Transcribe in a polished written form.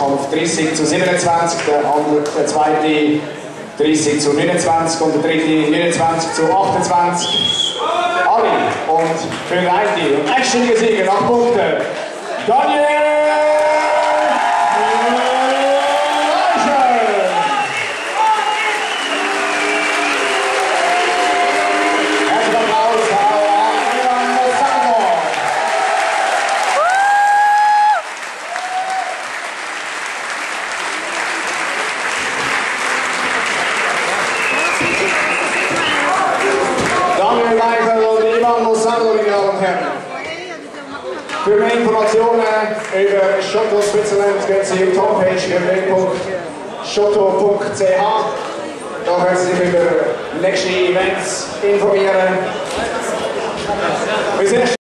Kampf 30:27, der zweite 30:29 und der dritte 29:28. Ali und für den einen und einstellige Sieger nach Punkten Daniel Für mehr Informationen über Shotto Switzerland gehen Sie auf die Homepage www.shotto.ch. Da können Sie sich über nächste Events informieren.